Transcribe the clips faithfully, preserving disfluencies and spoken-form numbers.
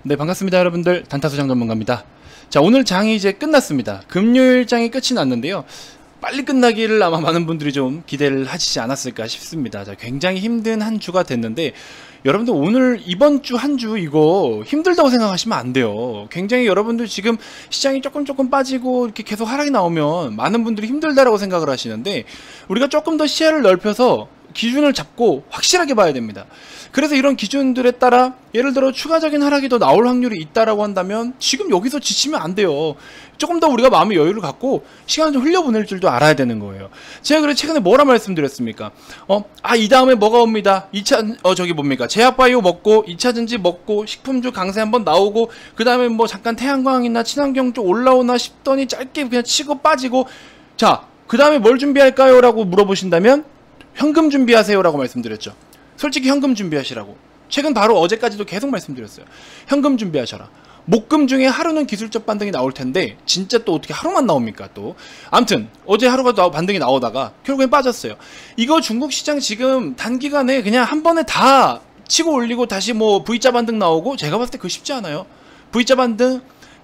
네, 반갑습니다 여러분들. 단타소장 전문가입니다. 자, 오늘 장이 이제 끝났습니다. 금요일 장이 끝이 났는데요, 빨리 끝나기를 아마 많은 분들이 좀 기대를 하시지 않았을까 싶습니다. 자, 굉장히 힘든 한 주가 됐는데, 여러분들 오늘 이번 주 한 주 이거 힘들다고 생각하시면 안 돼요. 굉장히 여러분들 지금 시장이 조금 조금 빠지고 이렇게 계속 하락이 나오면 많은 분들이 힘들다라고 생각을 하시는데, 우리가 조금 더 시야를 넓혀서 기준을 잡고 확실하게 봐야 됩니다. 그래서 이런 기준들에 따라 예를 들어 추가적인 하락이 더 나올 확률이 있다라고 한다면 지금 여기서 지치면 안 돼요. 조금 더 우리가 마음의 여유를 갖고 시간을 좀 흘려보낼 줄도 알아야 되는 거예요. 제가 그래 최근에 뭐라 말씀드렸습니까? 어, 아, 이 다음에 뭐가 옵니다. 이 차, 어, 저기 뭡니까? 제약바이오 먹고, 이 차 전지 먹고, 식품주 강세 한번 나오고, 그 다음에 뭐 잠깐 태양광이나 친환경 쪽 올라오나 싶더니 짧게 그냥 치고 빠지고, 자, 그 다음에 뭘 준비할까요? 라고 물어보신다면, 현금 준비하세요 라고 말씀드렸죠. 솔직히 현금 준비하시라고. 최근 바로 어제까지도 계속 말씀드렸어요. 현금 준비하셔라. 목금 중에 하루는 기술적 반등이 나올 텐데 진짜 또 어떻게 하루만 나옵니까 또. 아무튼 어제 하루가 나, 반등이 나오다가 결국엔 빠졌어요. 이거 중국 시장 지금 단기간에 그냥 한 번에 다 치고 올리고 다시 뭐 V자 반등 나오고, 제가 봤을 때 그거 쉽지 않아요. V자 반등,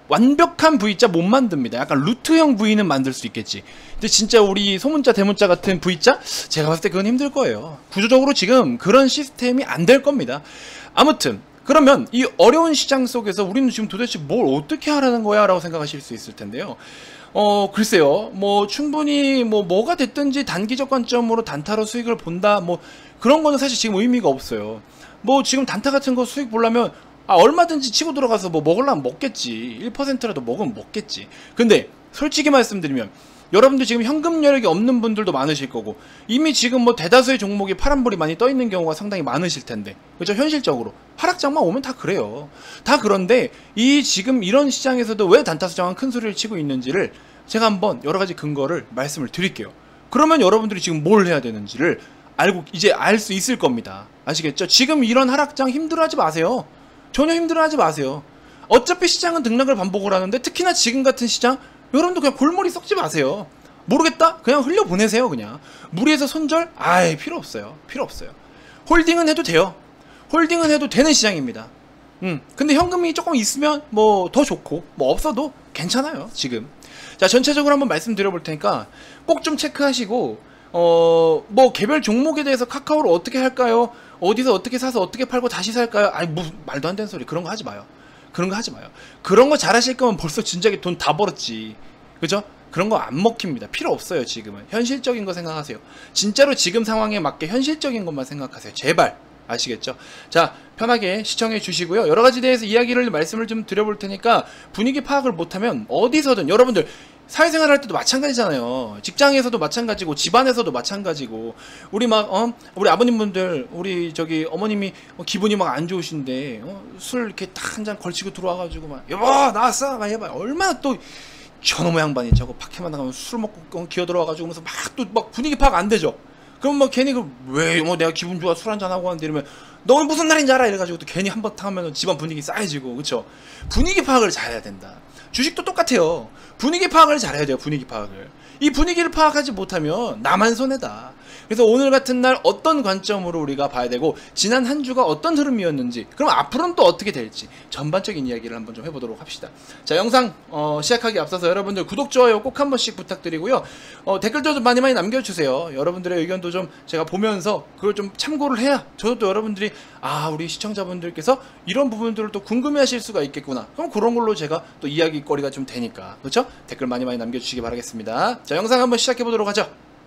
완벽한 V자 못 만듭니다. 약간 루트형 V는 만들 수 있겠지. 근데 진짜 우리 소문자 대문자 같은 V자, 제가 봤을 때 그건 힘들 거예요. 구조적으로 지금 그런 시스템이 안 될 겁니다. 아무튼 그러면 이 어려운 시장 속에서 우리는 지금 도대체 뭘 어떻게 하라는 거야 라고 생각하실 수 있을 텐데요. 어 글쎄요, 뭐 충분히 뭐 뭐가 됐든지 단기적 관점으로 단타로 수익을 본다, 뭐 그런 거는 사실 지금 의미가 없어요. 뭐 지금 단타 같은 거 수익 보려면 아, 얼마든지 치고 들어가서 뭐 먹으려면 먹겠지. 일 퍼센트라도 먹으면 먹겠지. 근데 솔직히 말씀드리면 여러분들 지금 현금 여력이 없는 분들도 많으실 거고, 이미 지금 뭐 대다수의 종목이 파란불이 많이 떠 있는 경우가 상당히 많으실 텐데, 그죠? 현실적으로 하락장만 오면 다 그래요. 다 그런데 이 지금 이런 시장에서도 왜 단타수장은 큰 소리를 치고 있는지를 제가 한번 여러 가지 근거를 말씀을 드릴게요. 그러면 여러분들이 지금 뭘 해야 되는지를 알고 이제 알 수 있을 겁니다. 아시겠죠? 지금 이런 하락장 힘들어하지 마세요. 전혀 힘들어하지 마세요. 어차피 시장은 등락을 반복을 하는데, 특히나 지금 같은 시장, 여러분도 그냥 골머리 썩지 마세요. 모르겠다? 그냥 흘려보내세요. 그냥 무리해서 손절? 아이, 필요 없어요. 필요 없어요. 홀딩은 해도 돼요. 홀딩은 해도 되는 시장입니다. 음, 근데 현금이 조금 있으면 뭐 더 좋고, 뭐 없어도 괜찮아요 지금. 자, 전체적으로 한번 말씀드려 볼 테니까 꼭 좀 체크하시고, 어, 뭐 개별 종목에 대해서 카카오를 어떻게 할까요? 어디서 어떻게 사서 어떻게 팔고 다시 살까요? 아니, 뭐 말도 안 되는 소리. 그런 거 하지 마요. 그런 거 하지 마요. 그런 거 잘하실 거면 벌써 진작에 돈 다 벌었지. 그죠? 그런 거 안 먹힙니다. 필요 없어요. 지금은 현실적인 거 생각하세요. 진짜로 지금 상황에 맞게 현실적인 것만 생각하세요. 제발. 아시겠죠? 자, 편하게 시청해 주시고요. 여러 가지 대해서 이야기를 말씀을 좀 드려볼 테니까 분위기 파악을 못하면 어디서든, 여러분들 사회생활 할 때도 마찬가지잖아요. 직장에서도 마찬가지고, 집안에서도 마찬가지고, 우리 막, 어? 우리 아버님분들, 우리 저기 어머님이 기분이 막 안 좋으신데, 어? 술 이렇게 딱 한 잔 걸치고 들어와가지고 막, 여보, 나왔어! 막 해봐. 얼마나 또, 저놈의 양반이 저거 밖에만 나가면 술 먹고 기어 들어와가지고 하면서 막 또 막 분위기 파악 안 되죠? 그럼 뭐 괜히 그, 왜, 뭐 내가 기분 좋아 술 한잔하고 하는데 이러면, 너 오늘 무슨 날인지 알아? 이래가지고 또 괜히 한바탕 하면 집안 분위기 쌓여지고, 그쵸? 분위기 파악을 잘해야 된다. 주식도 똑같아요. 분위기 파악을 잘해야 돼요. 분위기 파악을. 이 분위기를 파악하지 못하면 나만 손해다. 그래서 오늘 같은 날 어떤 관점으로 우리가 봐야 되고, 지난 한 주가 어떤 흐름이었는지, 그럼 앞으로는 또 어떻게 될지 전반적인 이야기를 한번 좀 해보도록 합시다. 자, 영상 어, 시작하기 앞서서 여러분들 구독, 좋아요 꼭 한 번씩 부탁드리고요. 어, 댓글도 좀 많이 많이 남겨주세요. 여러분들의 의견도 좀 제가 보면서 그걸 좀 참고를 해야 저도 또 여러분들이, 아, 우리 시청자분들께서 이런 부분들을 또 궁금해하실 수가 있겠구나. 그럼 그런 걸로 제가 또 이야기거리가 좀 되니까, 그렇죠? 댓글 많이 많이 남겨주시기 바라겠습니다. 자, 영상 한번 시작해보도록 하죠.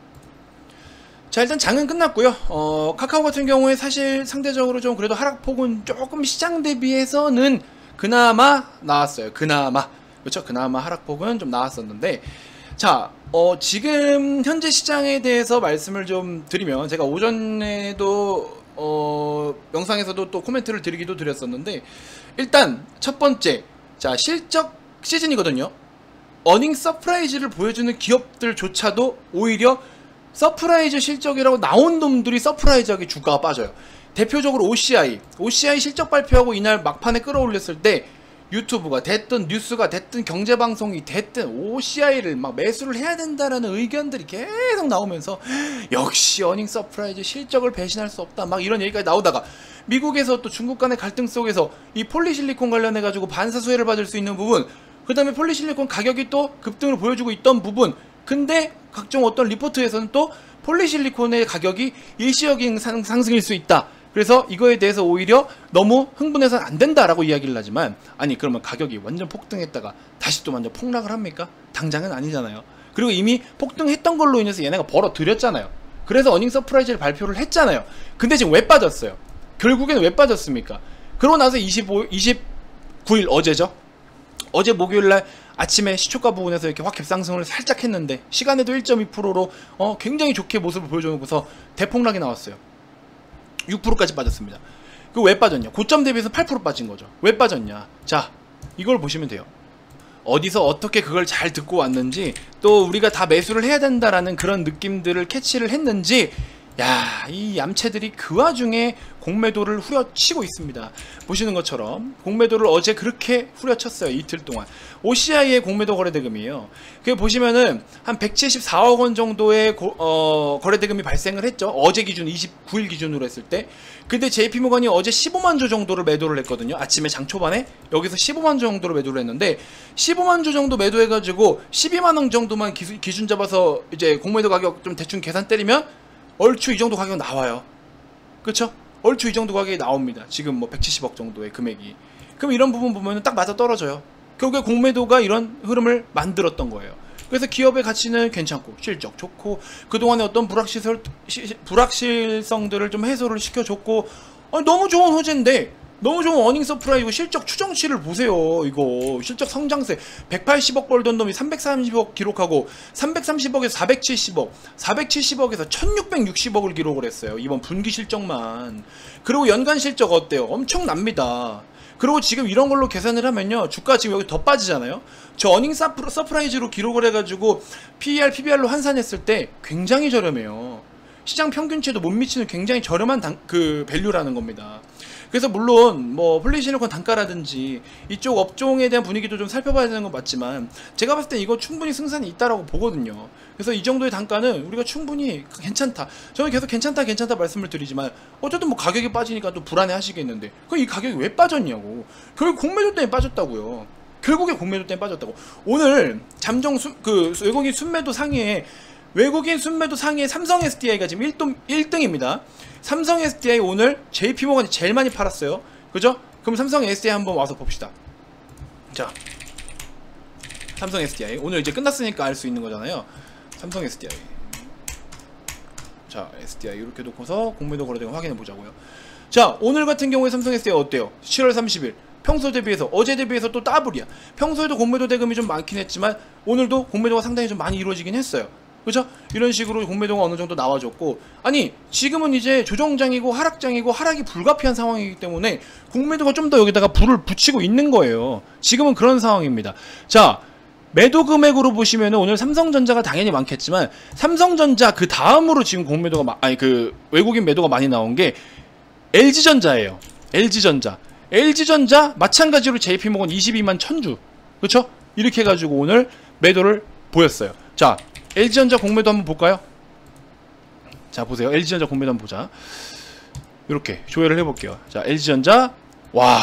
자, 일단 장은 끝났고요. 어, 카카오 같은 경우에 사실 상대적으로 좀 그래도 하락폭은 조금 시장 대비해서는 그나마 나왔어요. 그나마. 그렇죠? 그나마 하락폭은 좀 나왔었는데, 자, 어, 지금 현재 시장에 대해서 말씀을 좀 드리면, 제가 오전에도 어, 영상에서도 또 코멘트를 드리기도 드렸었는데, 일단 첫 번째, 자, 실적 시즌이거든요. 어닝 서프라이즈를 보여주는 기업들조차도 오히려 서프라이즈 실적이라고 나온 놈들이 서프라이즈하게 주가가 빠져요. 대표적으로 오씨아이. 오씨아이 실적 발표하고 이날 막판에 끌어올렸을 때 유튜브가 됐든 뉴스가 됐든 경제방송이 됐든 오씨아이를 막 매수를 해야 된다라는 의견들이 계속 나오면서, 역시 어닝 서프라이즈 실적을 배신할 수 없다 막 이런 얘기까지 나오다가 미국에서 또 중국 간의 갈등 속에서 이 폴리실리콘 관련해 가지고 반사 수혜를 받을 수 있는 부분, 그 다음에 폴리실리콘 가격이 또 급등을 보여주고 있던 부분, 근데 각종 어떤 리포트에서는 또 폴리실리콘의 가격이 일시적인 상, 상승일 수 있다. 그래서 이거에 대해서 오히려 너무 흥분해서는 안 된다라고 이야기를 하지만, 아니 그러면 가격이 완전 폭등했다가 다시 또 완전 폭락을 합니까? 당장은 아니잖아요. 그리고 이미 폭등했던 걸로 인해서 얘네가 벌어들였잖아요. 그래서 어닝 서프라이즈를 발표를 했잖아요. 근데 지금 왜 빠졌어요? 결국에는 왜 빠졌습니까? 그러고 나서 이십오, 이십구 일 어제죠? 어제 목요일날 아침에 시초가 부분에서 이렇게 확 갭상승을 살짝 했는데 시간에도 일 점 이 퍼센트로 어, 굉장히 좋게 모습을 보여줘놓고서 대폭락이 나왔어요. 육 퍼센트까지 빠졌습니다. 그 왜 빠졌냐? 고점 대비해서 팔 퍼센트 빠진 거죠. 왜 빠졌냐? 자, 이걸 보시면 돼요. 어디서 어떻게 그걸 잘 듣고 왔는지, 또 우리가 다 매수를 해야 된다라는 그런 느낌들을 캐치를 했는지, 야, 이 얌체들이 그 와중에 공매도를 후려치고 있습니다. 보시는 것처럼 공매도를 어제 그렇게 후려쳤어요. 이틀 동안. 오씨아이의 공매도 거래대금이에요. 그 보시면은 한 백칠십사억 원 정도의 고, 어, 거래대금이 발생을 했죠. 어제 기준 이십구 일 기준으로 했을 때. 근데 제이피모건이 어제 십오만 주 정도를 매도를 했거든요. 아침에 장 초반에 여기서 십오만 주 정도를 매도를 했는데, 십오만 주 정도 매도해가지고 십이만 원 정도만 기준, 기준 잡아서 이제 공매도 가격 좀 대충 계산 때리면 얼추 이 정도 가격 나와요. 그쵸? 얼추 이 정도 가격이 나옵니다. 지금 뭐 백칠십억 정도의 금액이. 그럼 이런 부분 보면 딱 맞아 떨어져요. 결국에 공매도가 이런 흐름을 만들었던 거예요. 그래서 기업의 가치는 괜찮고 실적 좋고 그동안의 어떤 불확실, 불확실성들을 좀 해소를 시켜줬고, 아니, 너무 좋은 호재인데, 너무 좋은 어닝 서프라이즈고 실적 추정치를 보세요. 이거 실적 성장세 백팔십억 벌던 놈이 삼백삼십억 기록하고, 삼백삼십억에서 사백칠십억, 사백칠십억에서 천육백육십억을 기록을 했어요. 이번 분기 실적만. 그리고 연간 실적 어때요? 엄청납니다. 그리고 지금 이런 걸로 계산을 하면요, 주가 지금 여기 더 빠지잖아요. 저 어닝 서프라이즈로 기록을 해가지고 피이알, 피비알로 환산했을 때 굉장히 저렴해요. 시장 평균치에도 못 미치는 굉장히 저렴한 당, 그 밸류라는 겁니다. 그래서 물론 뭐 폴리실리콘 단가라든지 이쪽 업종에 대한 분위기도 좀 살펴봐야 되는 건 맞지만, 제가 봤을 때 이거 충분히 승산이 있다라고 보거든요. 그래서 이 정도의 단가는 우리가 충분히 괜찮다, 저는 계속 괜찮다 괜찮다 말씀을 드리지만, 어쨌든 뭐 가격이 빠지니까 또 불안해 하시겠는데, 그럼 이 가격이 왜 빠졌냐고. 결국 공매도 때문에 빠졌다고요. 결국에 공매도 때문에 빠졌다고. 오늘 잠정 수, 그 외국인 순매도 상위에 외국인 순매도 상위에 삼성 에스디아이가 지금 일 등입니다. 삼성 에스디아이 오늘 제이피모건이 제일 많이 팔았어요. 그죠? 그럼 삼성 에스디아이 한번 와서 봅시다. 자, 삼성 에스디아이 오늘 이제 끝났으니까 알 수 있는 거잖아요. 삼성 에스디아이. 자, 에스디아이 이렇게 놓고서 공매도 거래대금 확인해 보자고요. 자, 오늘 같은 경우에 삼성 에스디아이 어때요? 칠월 삼십일 평소 대비해서, 어제 대비해서 또 더블이야. 평소에도 공매도 대금이 좀 많긴 했지만 오늘도 공매도가 상당히 좀 많이 이루어지긴 했어요. 그죠? 이런 식으로 공매도가 어느 정도 나와줬고, 아니 지금은 이제 조정장이고 하락장이고 하락이 불가피한 상황이기 때문에 공매도가 좀 더 여기다가 불을 붙이고 있는 거예요. 지금은 그런 상황입니다. 자, 매도 금액으로 보시면은 오늘 삼성전자가 당연히 많겠지만, 삼성전자 그 다음으로 지금 공매도가 마, 아니 그 외국인 매도가 많이 나온 게 엘지전자예요. 엘지전자. 엘지전자 마찬가지로 제이피모건 이십이만 천 주. 그쵸? 이렇게 해가지고 오늘 매도를 보였어요. 자, 엘지전자 공매도 한번 볼까요? 자, 보세요. 엘지전자 공매도 한번 보자. 이렇게 조회를 해볼게요. 자, 엘지전자, 와,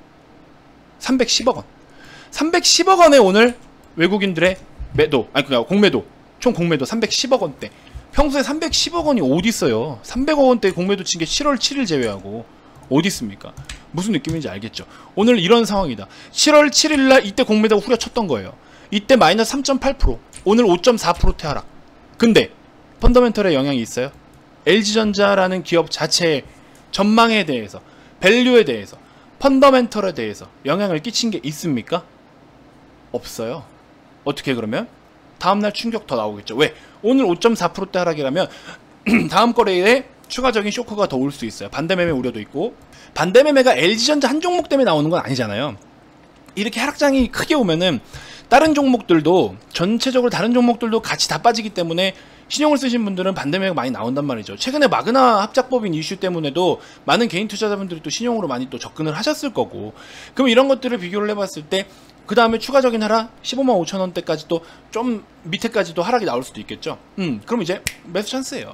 삼백십억 원. 삼백십억 원에 오늘 외국인들의 매도, 아니 그니까 공매도, 총 공매도 삼백십억 원대. 평소에 삼백십억 원이 어디 있어요? 삼백억 원대 공매도 친 게 칠월 칠일 제외하고 어디 있습니까? 무슨 느낌인지 알겠죠? 오늘 이런 상황이다. 칠월 칠일날 이때 공매도가 후려쳤던 거예요. 이때 마이너스 삼 점 팔 퍼센트, 오늘 오 점 사 퍼센트 하락. 근데 펀더멘털에 영향이 있어요? 엘지전자라는 기업 자체의 전망에 대해서, 밸류에 대해서, 펀더멘털에 대해서 영향을 끼친 게 있습니까? 없어요. 어떻게 그러면? 다음날 충격 더 나오겠죠. 왜? 오늘 오 점 사 퍼센트 하락이라면 다음 거래일에 추가적인 쇼크가 더 올 수 있어요. 반대매매 우려도 있고, 반대매매가 엘지전자 한 종목 때문에 나오는 건 아니잖아요. 이렇게 하락장이 크게 오면은 다른 종목들도, 전체적으로 다른 종목들도 같이 다 빠지기 때문에 신용을 쓰신 분들은 반대매매가 많이 나온단 말이죠. 최근에 마그나 합작법인 이슈 때문에도 많은 개인 투자자분들이 또 신용으로 많이 또 접근을 하셨을 거고, 그럼 이런 것들을 비교를 해봤을 때 그 다음에 추가적인 하락 십오만 오천 원대까지 또 좀 밑에까지도 하락이 나올 수도 있겠죠. 음, 그럼 이제 매수 찬스예요.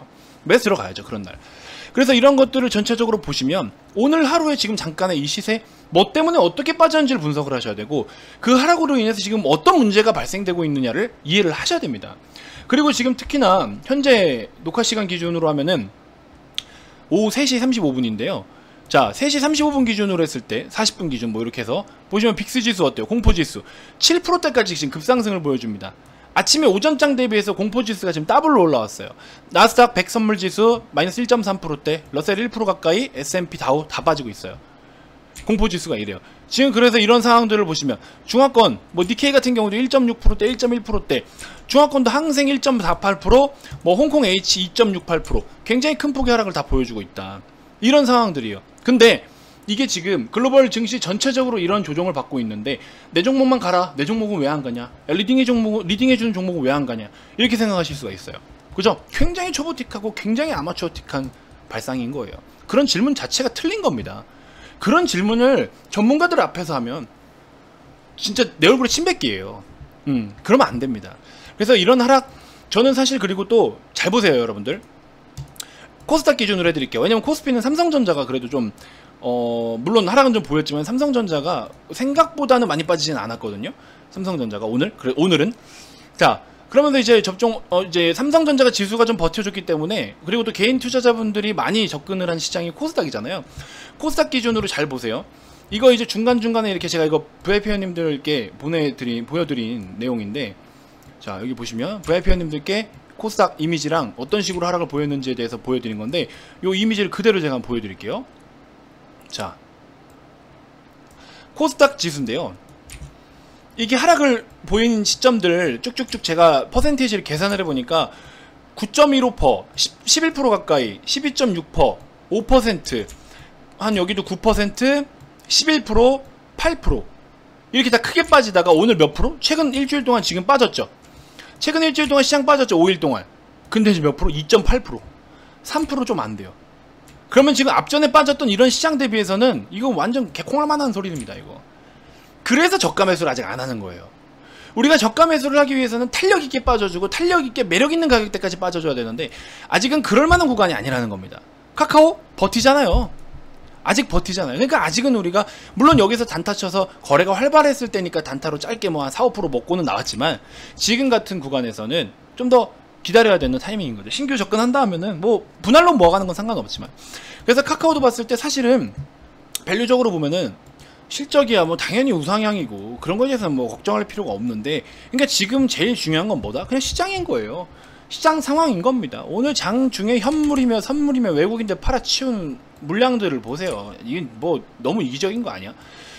매수 들어가야죠, 그런 날. 그래서 이런 것들을 전체적으로 보시면 오늘 하루에 지금 잠깐의 이 시세 뭐 때문에 어떻게 빠졌는지를 분석을 하셔야 되고, 그 하락으로 인해서 지금 어떤 문제가 발생되고 있느냐를 이해를 하셔야 됩니다. 그리고 지금 특히나 현재 녹화 시간 기준으로 하면은 오후 세 시 삼십오 분인데요 자, 세 시 삼십오 분 기준으로 했을 때 사십 분 기준 뭐 이렇게 해서 보시면 빅스 지수 어때요? 공포 지수 칠 퍼센트대까지 지금 급상승을 보여줍니다. 아침에 오전장 대비해서 공포지수가 지금 더블로 올라왔어요. 나스닥 백 선물지수 마이너스 일 점 삼 퍼센트대, 러셀 일 퍼센트 가까이, 에스 앤 피 다우 다 빠지고 있어요. 공포지수가 이래요. 지금 그래서 이런 상황들을 보시면 중화권, 뭐 니케이 같은 경우도 일 점 육 퍼센트대, 일 점 일 퍼센트대, 중화권도 항생 일 점 사팔 퍼센트, 뭐 홍콩 H 이 점 육팔 퍼센트, 굉장히 큰 폭의 하락을 다 보여주고 있다. 이런 상황들이에요. 근데 이게 지금 글로벌 증시 전체적으로 이런 조정을 받고 있는데 내 종목만 가라, 내 종목은 왜 안 가냐, 리딩해 종목, 리딩해주는 종목은 왜 안 가냐, 이렇게 생각하실 수가 있어요. 그죠? 굉장히 초보틱하고 굉장히 아마추어틱한 발상인 거예요. 그런 질문 자체가 틀린 겁니다. 그런 질문을 전문가들 앞에서 하면 진짜 내 얼굴에 침 뱉기예요. 음, 그러면 안 됩니다. 그래서 이런 하락, 저는 사실 그리고 또 잘 보세요, 여러분들. 코스닥 기준으로 해드릴게요. 왜냐면 코스피는 삼성전자가 그래도 좀 어 물론 하락은 좀 보였지만 삼성전자가 생각보다는 많이 빠지진 않았거든요. 삼성전자가 오늘 그래 오늘은 자, 그러면서 이제 접종 어 이제 삼성전자가 지수가 좀 버텨줬기 때문에, 그리고 또 개인 투자자분들이 많이 접근을 한 시장이 코스닥이잖아요. 코스닥 기준으로 잘 보세요. 이거 이제 중간중간에 이렇게 제가 이거 브이아이피 회원님들께 보내드린 보여드린 내용인데, 자 여기 보시면 브이아이피 회원님들께 코스닥 이미지랑 어떤 식으로 하락을 보였는지에 대해서 보여드린 건데, 요 이미지를 그대로 제가 한번 보여드릴게요. 자, 코스닥 지수인데요. 이게 하락을 보이는 시점들 쭉쭉쭉 제가 퍼센테이지를 계산을 해보니까 구 점 일오 퍼센트, 십일 퍼센트 가까이, 십이 점 육 퍼센트, 오 퍼센트, 한 여기도 구 퍼센트, 십일 퍼센트, 팔 퍼센트 이렇게 다 크게 빠지다가 오늘 몇 프로? 최근 일주일 동안 지금 빠졌죠. 최근 일주일 동안 시장 빠졌죠. 오 일 동안. 근데 이제 몇 프로? 이 점 팔 퍼센트, 삼 퍼센트 좀 안 돼요. 그러면 지금 앞전에 빠졌던 이런 시장 대비해서는 이거 완전 개콩할만한 소리입니다, 이거. 그래서 저가 매수를 아직 안 하는 거예요. 우리가 저가 매수를 하기 위해서는 탄력 있게 빠져주고 탄력 있게 매력 있는 가격대까지 빠져줘야 되는데 아직은 그럴 만한 구간이 아니라는 겁니다. 카카오 버티잖아요. 아직 버티잖아요. 그러니까 아직은 우리가 물론 여기서 단타 쳐서 거래가 활발했을 때니까 단타로 짧게 뭐 한 사, 오 퍼센트 먹고는 나왔지만 지금 같은 구간에서는 좀 더 기다려야 되는 타이밍인 거죠. 신규 접근한다 하면은 뭐 분할로 모아가는 건 상관없지만, 그래서 카카오도 봤을 때 사실은 밸류적으로 보면은 실적이야 뭐 당연히 우상향이고 그런 거에 대해서는 뭐 걱정할 필요가 없는데, 그러니까 지금 제일 중요한 건 뭐다? 그냥 시장인 거예요. 시장 상황인 겁니다. 오늘 장 중에 현물이며 선물이며 외국인들 팔아치운 물량들을 보세요. 이게 뭐 너무 이기적인 거 아니야?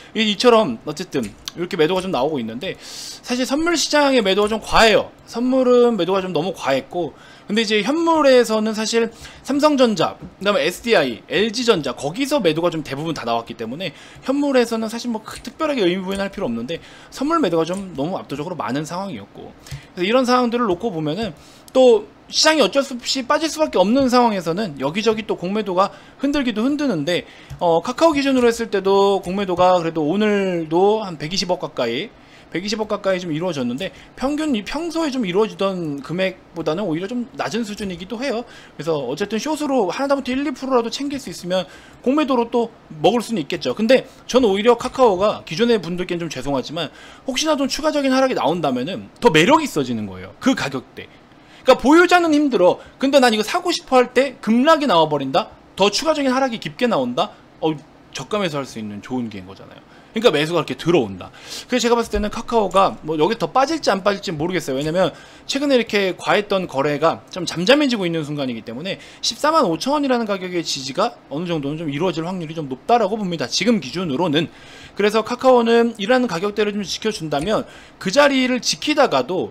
이처럼 어쨌든 이렇게 매도가 좀 나오고 있는데, 사실 선물 시장의 매도가 좀 과해요. 선물은 매도가 좀 너무 과했고, 근데 이제 현물에서는 사실 삼성전자, 그 다음에 에스디아이, 엘지전자 거기서 매도가 좀 대부분 다 나왔기 때문에 현물에서는 사실 뭐 특별하게 의미 부여할 필요 없는데 선물 매도가 좀 너무 압도적으로 많은 상황이었고, 그래서 이런 상황들을 놓고 보면은 또 시장이 어쩔 수 없이 빠질 수밖에 없는 상황에서는 여기저기 또 공매도가 흔들기도 흔드는데, 어, 카카오 기준으로 했을 때도 공매도가 그래도 오늘도 한 백이십억 가까이 백이십억 가까이 좀 이루어졌는데, 평균 평소에 좀 이루어지던 금액보다는 오히려 좀 낮은 수준이기도 해요. 그래서 어쨌든 숏으로 하나부터 일, 이 퍼센트라도 챙길 수 있으면 공매도로 또 먹을 수는 있겠죠. 근데 저는 오히려 카카오가 기존의 분들께는 좀 죄송하지만 혹시나 좀 추가적인 하락이 나온다면은 더 매력이 있어지는 거예요, 그 가격대. 그러니까 보유자는 힘들어. 근데 난 이거 사고 싶어 할 때 급락이 나와버린다? 더 추가적인 하락이 깊게 나온다? 어, 저가 매수할 수 있는 좋은 기회인 거잖아요. 그러니까 매수가 이렇게 들어온다. 그래서 제가 봤을 때는 카카오가 뭐 여기 더 빠질지 안 빠질지 모르겠어요. 왜냐면 최근에 이렇게 과했던 거래가 좀 잠잠해지고 있는 순간이기 때문에 십사만 오천 원이라는 가격의 지지가 어느 정도는 좀 이루어질 확률이 좀 높다라고 봅니다, 지금 기준으로는. 그래서 카카오는 이라는 가격대를 좀 지켜준다면 그 자리를 지키다가도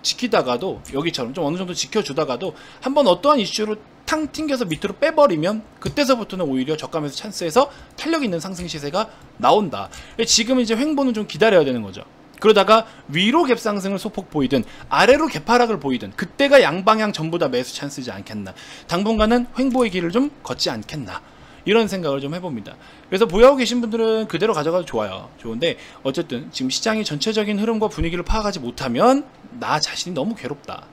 지키다가도 여기처럼 좀 어느 정도 지켜주다가도 한번 어떠한 이슈로 탕 튕겨서 밑으로 빼버리면 그때서부터는 오히려 저가 매수 찬스에서 탄력 있는 상승 시세가 나온다. 지금 이제 횡보는 좀 기다려야 되는 거죠. 그러다가 위로 갭상승을 소폭 보이든 아래로 갭하락을 보이든 그때가 양방향 전부 다 매수 찬스지 않겠나, 당분간은 횡보의 길을 좀 걷지 않겠나, 이런 생각을 좀 해봅니다. 그래서 보유하고 계신 분들은 그대로 가져가도 좋아요. 좋은데 어쨌든 지금 시장의 전체적인 흐름과 분위기를 파악하지 못하면 나 자신이 너무 괴롭다.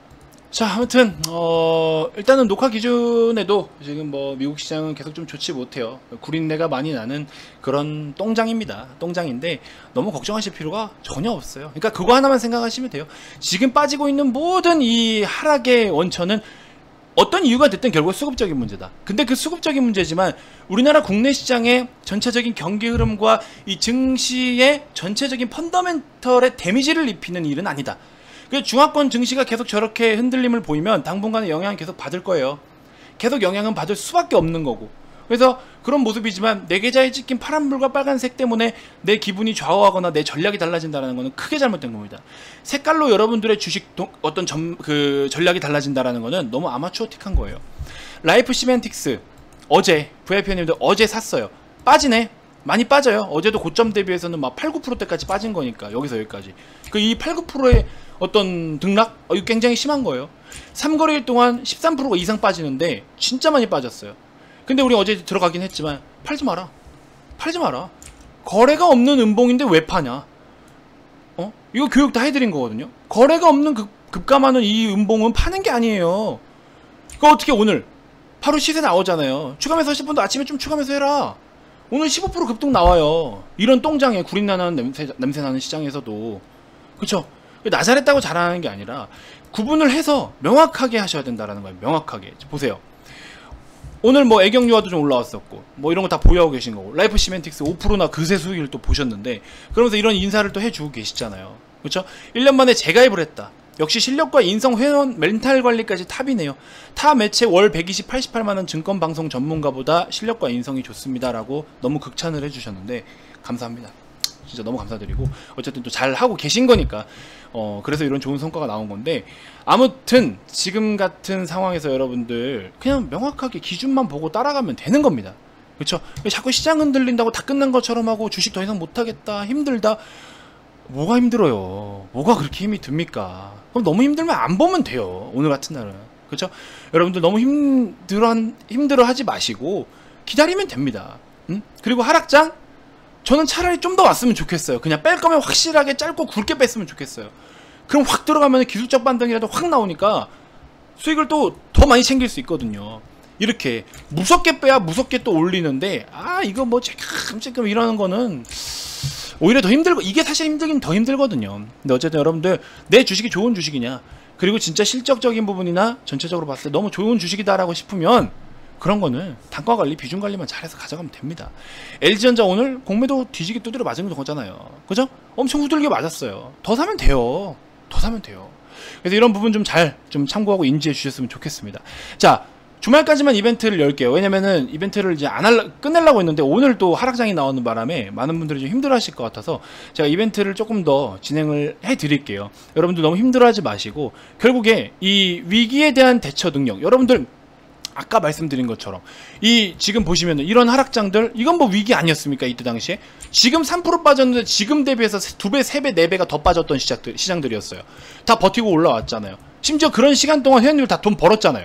자, 아무튼 어 일단은 녹화 기준에도 지금 뭐 미국 시장은 계속 좀 좋지 못해요. 구린내가 많이 나는 그런 똥장입니다. 똥장인데 너무 걱정하실 필요가 전혀 없어요. 그러니까 그거 하나만 생각하시면 돼요. 지금 빠지고 있는 모든 이 하락의 원천은 어떤 이유가 됐든 결국 수급적인 문제다. 근데 그 수급적인 문제지만 우리나라 국내 시장의 전체적인 경기 흐름과 이 증시의 전체적인 펀더멘털에 데미지를 입히는 일은 아니다. 그 중화권 증시가 계속 저렇게 흔들림을 보이면 당분간의 영향을 계속 받을 거예요. 계속 영향은 받을 수밖에 없는 거고. 그래서 그런 모습이지만 내 계좌에 찍힌 파란불과 빨간색 때문에 내 기분이 좌우하거나 내 전략이 달라진다는 것은 크게 잘못된 겁니다. 색깔로 여러분들의 주식 동, 어떤 점, 그 전략이 달라진다는 것은 너무 아마추어틱한 거예요. 라이프 시멘틱스 어제 브이아이피님들 어제 샀어요. 빠지네. 많이 빠져요. 어제도 고점 대비해서는 막 팔, 구 퍼센트대까지 빠진 거니까 여기서 여기까지. 그 이 팔, 구 퍼센트의 어떤 등락? 어, 이거 굉장히 심한 거예요. 삼거래일 동안 십삼 퍼센트 이상 빠지는데 진짜 많이 빠졌어요. 근데 우리 어제 들어가긴 했지만 팔지 마라. 팔지 마라. 거래가 없는 음봉인데 왜 파냐? 어? 이거 교육 다 해드린 거거든요. 거래가 없는 급, 급감하는 이 음봉은 파는 게 아니에요. 그 어떻게 오늘 바로 시세 나오잖아요. 추가매수 하실 분도 아침에 좀 추가매수 해라. 오늘 십오 퍼센트 급등 나와요. 이런 똥장에 구린나는 냄새, 냄새나는 시장에서도. 그쵸? 나 잘했다고 자랑하는 게 아니라 구분을 해서 명확하게 하셔야 된다는 거예요. 명확하게. 보세요. 오늘 뭐 애경유화도 좀 올라왔었고 뭐 이런 거 다 보유하고 계신 거고 라이프 시멘틱스 오 퍼센트나 그새 수익을 또 보셨는데 그러면서 이런 인사를 또 해주고 계시잖아요. 그렇죠? 일 년 만에 재가입을 했다. 역시 실력과 인성 회원 멘탈 관리까지 탑이네요. 타 매체 월 백이십, 팔십팔만 원 증권 방송 전문가보다 실력과 인성이 좋습니다 라고 너무 극찬을 해주셨는데 감사합니다. 진짜 너무 감사드리고 어쨌든 또 잘 하고 계신 거니까 어 그래서 이런 좋은 성과가 나온 건데 아무튼 지금 같은 상황에서 여러분들 그냥 명확하게 기준만 보고 따라가면 되는 겁니다. 그렇죠? 자꾸 시장 흔들린다고 다 끝난 것처럼 하고 주식 더 이상 못하겠다 힘들다 뭐가 힘들어요? 뭐가 그렇게 힘이 듭니까? 그럼 너무 힘들면 안 보면 돼요. 오늘 같은 날은. 그렇죠? 여러분들 너무 힘들어 힘들어 하지 마시고 기다리면 됩니다. 응? 그리고 하락장 저는 차라리 좀 더 왔으면 좋겠어요. 그냥 뺄 거면 확실하게 짧고 굵게 뺐으면 좋겠어요. 그럼 확 들어가면 기술적 반등이라도 확 나오니까 수익을 또 더 많이 챙길 수 있거든요. 이렇게 무섭게 빼야 무섭게 또 올리는데 아 이거 뭐 찔끔찔끔 이러는 거는 오히려 더 힘들고 이게 사실 힘들긴 더 힘들거든요. 근데 어쨌든 여러분들 내 주식이 좋은 주식이냐 그리고 진짜 실적적인 부분이나 전체적으로 봤을 때 너무 좋은 주식이다라고 싶으면 그런 거는 단가관리, 비중관리만 잘해서 가져가면 됩니다. 엘지전자 오늘 공매도 뒤지게 두드려 맞은 거잖아요. 그죠? 엄청 후들겨 맞았어요. 더 사면 돼요. 더 사면 돼요. 그래서 이런 부분 좀 잘 좀 참고하고 인지해 주셨으면 좋겠습니다. 자, 주말까지만 이벤트를 열게요. 왜냐면은 이벤트를 이제 안 할라, 끝내려고 했는데 오늘 또 하락장이 나오는 바람에 많은 분들이 좀 힘들어 하실 것 같아서 제가 이벤트를 조금 더 진행을 해 드릴게요. 여러분들 너무 힘들어 하지 마시고 결국에 이 위기에 대한 대처 능력 여러분들 아까 말씀드린 것처럼 이 지금 보시면은 이런 하락장들 이건 뭐 위기 아니었습니까? 이때 당시에 지금 삼 퍼센트 빠졌는데 지금 대비해서 두 배, 세 배, 네 배가 더 빠졌던 시장들, 시장들이었어요. 다 버티고 올라왔잖아요. 심지어 그런 시간 동안 회원들 다 돈 벌었잖아요.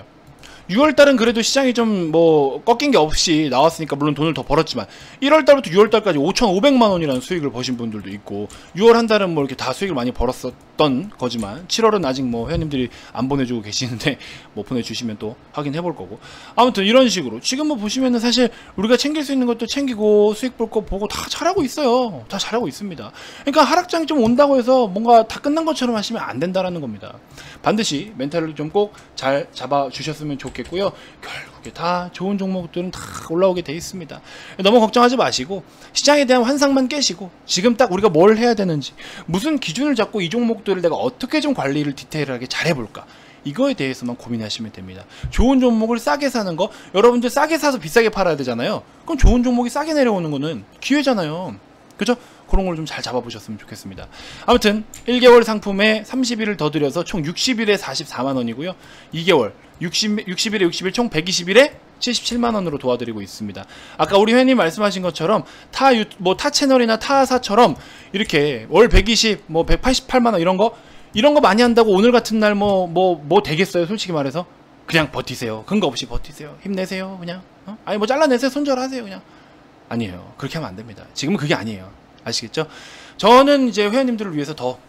유월달은 그래도 시장이 좀 뭐 꺾인 게 없이 나왔으니까 물론 돈을 더 벌었지만 일월달부터 유월달까지 오천오백만 원이라는 수익을 버신 분들도 있고 유월 한 달은 뭐 이렇게 다 수익을 많이 벌었었던 거지만 칠월은 아직 뭐 회원님들이 안 보내주고 계시는데 뭐 보내주시면 또 확인해 볼 거고 아무튼 이런 식으로 지금 뭐 보시면은 사실 우리가 챙길 수 있는 것도 챙기고 수익 볼 거 보고 다 잘하고 있어요. 다 잘하고 있습니다. 그러니까 하락장이 좀 온다고 해서 뭔가 다 끝난 것처럼 하시면 안 된다라는 겁니다. 반드시 멘탈을 좀 꼭 잘 잡아 주셨으면 좋겠고요. 결국에 다 좋은 종목들은 다 올라오게 돼 있습니다. 너무 걱정하지 마시고 시장에 대한 환상만 깨시고 지금 딱 우리가 뭘 해야 되는지 무슨 기준을 잡고 이 종목들을 내가 어떻게 좀 관리를 디테일하게 잘 해볼까 이거에 대해서만 고민하시면 됩니다. 좋은 종목을 싸게 사는 거 여러분들 싸게 사서 비싸게 팔아야 되잖아요. 그럼 좋은 종목이 싸게 내려오는 거는 기회잖아요. 그죠? 그런 걸 좀 잘 잡아보셨으면 좋겠습니다. 아무튼 일 개월 상품에 삼십 일을 더 들여서 총 육십 일에 사십사만 원이고요. 이 개월 육십, 육십 일에 육십 일 총 백이십 일에 칠십칠만 원으로 도와드리고 있습니다. 아까 우리 회원님 말씀하신 것처럼 타, 뭐, 타 채널이나 타사처럼 이렇게 월 백이십, 뭐 백팔십팔만 원 이런 거 이런 거 많이 한다고 오늘 같은 날 뭐 뭐 뭐 되겠어요? 솔직히 말해서 그냥 버티세요. 근거 없이 버티세요. 힘내세요. 그냥 어? 아니 뭐 잘라내세요. 손절하세요. 그냥 아니에요. 그렇게 하면 안 됩니다. 지금은 그게 아니에요. 아시겠죠? 저는 이제 회원님들을 위해서 더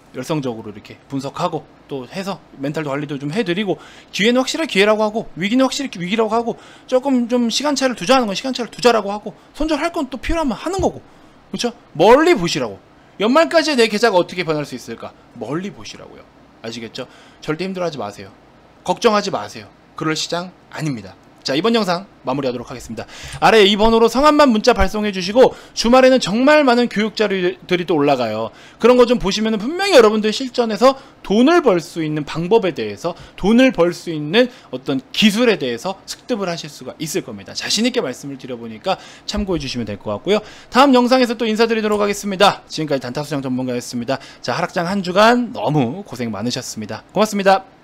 열성적으로 이렇게 분석하고 또 해서 멘탈 관리도 좀 해드리고, 기회는 확실히 기회라고 하고 위기는 확실히 위기라고 하고, 조금 좀 시간차를 두자는 건 시간차를 두자라고 하고, 손절할 건 또 필요하면 하는 거고, 그렇죠? 멀리 보시라고. 연말까지 내 계좌가 어떻게 변할 수 있을까? 멀리 보시라고요. 아시겠죠? 절대 힘들어하지 마세요. 걱정하지 마세요. 그럴 시장 아닙니다. 자, 이번 영상 마무리하도록 하겠습니다. 아래 이 번호로 성함만 문자 발송해 주시고, 주말에는 정말 많은 교육 자료들이 또 올라가요. 그런 거 좀 보시면 분명히 여러분들 실전에서 돈을 벌 수 있는 방법에 대해서, 돈을 벌 수 있는 어떤 기술에 대해서 습득을 하실 수가 있을 겁니다. 자신 있게 말씀을 드려보니까 참고해 주시면 될 것 같고요. 다음 영상에서 또 인사드리도록 하겠습니다. 지금까지 단타수장 전문가였습니다. 자, 하락장 한 주간 너무 고생 많으셨습니다. 고맙습니다.